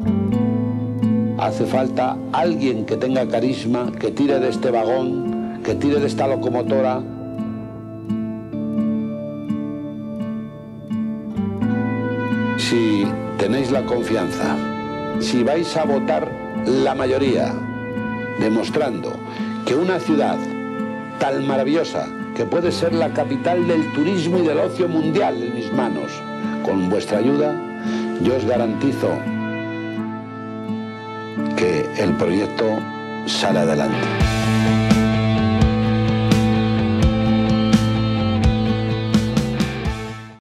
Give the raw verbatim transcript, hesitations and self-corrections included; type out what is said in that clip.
Hace falta alguien que tenga carisma, que tire de este vagón, que tire de esta locomotora. Si tenéis la confianza, si vais a votar la mayoría, demostrando que una ciudad tan maravillosa, que puede ser la capital del turismo y del ocio mundial en mis manos, con vuestra ayuda, yo os garantizo que el proyecto sale adelante.